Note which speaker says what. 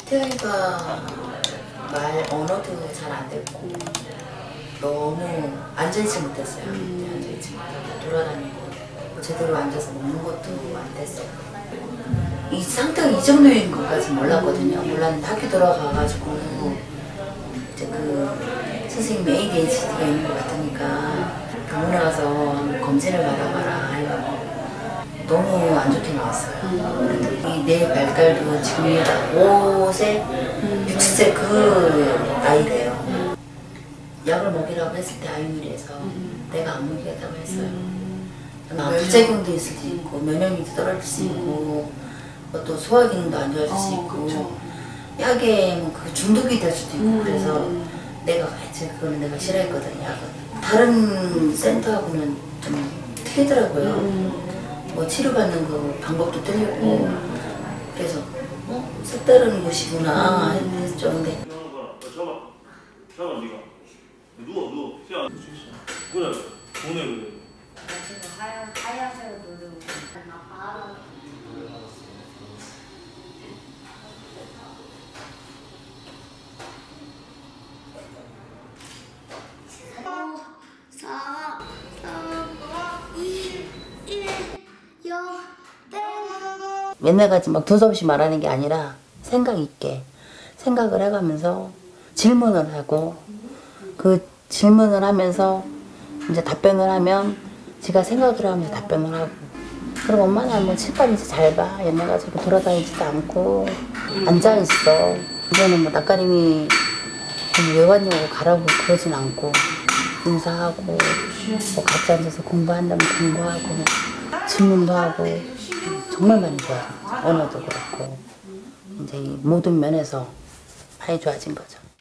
Speaker 1: 태영이가 말 언어도 잘 안 됐고 너무 앉아있지 못했어요. 앉아있지 못하고 돌아다니고 제대로 앉아서 먹는 것도 안 됐어요. 이 상태가 이 정도인 것까지 몰랐거든요. 몰랐는데 학교 들어가가지고 이제 그 선생님 ADHD가 있는 것 같으니까 병원에 가서 검진을 받아봐라 해가지고 너무 안 좋게 나왔어요. 이 내 발달도 지금 5세, 6세 그 아이래요. 약을 먹이라고 했을 때 아이유리에서 내가 안 먹이겠다고 했어요. 부작용도 있을 수 있고 면역력도 떨어질 수 있고 또 소화 기능도 안 좋아질 수 있고
Speaker 2: 그쵸.
Speaker 1: 약에 뭐 그 중독이 될 수도 있고 그래서 내가 그거는 내가 싫어했거든요. 약은 다른 센터하고는 좀 틀리더라고요. 뭐 치료받는 그 방법도 틀리고 그래서 색다른 곳이구나 했죠. 근데
Speaker 3: 잡아 네가 누워 그래 보내 그래.
Speaker 4: 지금 하얀색을 누르고 바로
Speaker 1: 맨날 같이 막 두서없이 말하는 게 아니라 생각 있게 생각을 해가면서 질문을 하고 그 질문을 하면서 이제 답변을 하면 제가 생각을 하면서 답변을 하고 그리고 엄마는 뭐 칠판이지 잘 봐. 옛날 가지고 돌아다니지도 않고 앉아있어. 이제는 뭐 낯가림이 왜 왔냐고 가라고 그러진 않고 인사하고 뭐 같이 앉아서 공부한다면 공부하고 질문도 하고 정말 많이 좋아졌죠. 언어도 그렇고 이제 이 모든 면에서 많이 좋아진 거죠.